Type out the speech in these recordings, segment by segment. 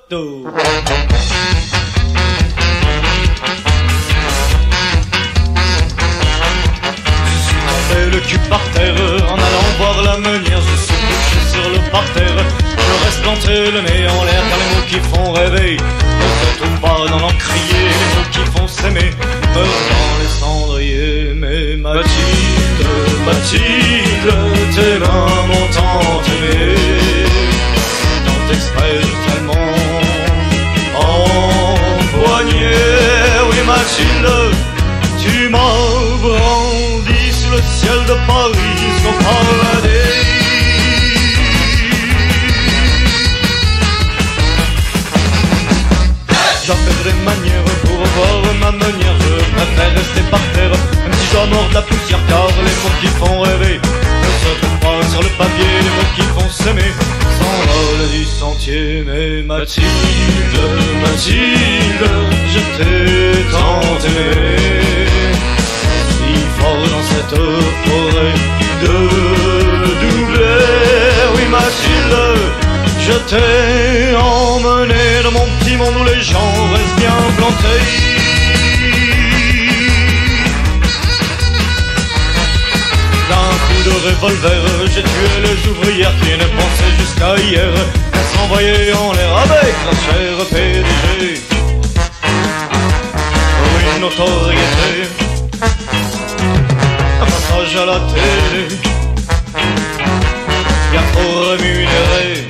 bateau. Le cul par terre, en allant voir la meunière, je suis couché sur le parterre. Je reste planté, le nez en l'air, car les mots qui font rêver ne se trouvent pas dans l'encrier. Les mots qui font s'aimer meurent dans les cendriers. Mais Mathilde, Mathilde, tes mains m'ont tant aimé, tant exprès tellement empoigné. Oui Mathilde, tu m'as brandi le ciel de Paris jusqu'au paradis. J'appelle des manières pour voir ma meunière. Je préfère rester par terre, même si je dois mordre la poussière, car les mots qui font rêver ne se trouvent pas sur le papier. Les mots qui font s'aimer s'envolent du sentier. Mais Mathilde, Mathilde, je t'ai tant aimé, fort dans cette forêt de doublés. Oui Mathilde, je t'ai emmené dans mon petit monde où les gens restent bien plantés. D'un coup de revolver, j'ai tué les ouvrières qui ne pensaient jusqu'à hier qu'à s'envoyer en l'air avec la chère PDG. Oui, notoriété, un passage à la télé, bien trop rémunéré.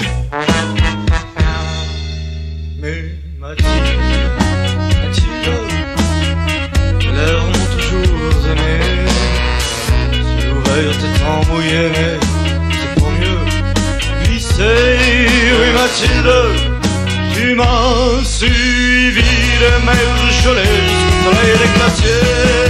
Mais Mathilde, Mathilde, l'air m'ont toujours aimé. C'est ouverte et tant mouillé, mais c'est pour mieux glisser. Oui Mathilde, tu m'as suivi des mers gelées jusqu'au soleil des glaciers.